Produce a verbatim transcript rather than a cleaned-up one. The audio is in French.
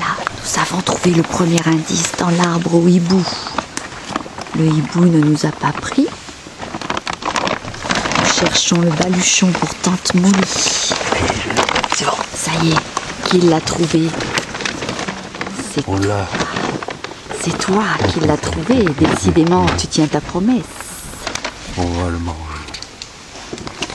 Voilà, nous avons trouvé le premier indice dans l'arbre au hibou. Le hibou ne nous a pas pris. Nous cherchons le baluchon pour tante Molly. C'est bon. Ça y est, qui l'a trouvé? C'est On l'a. C'est toi qui l'as trouvé. Décidément, tu tiens ta promesse. On va le manger.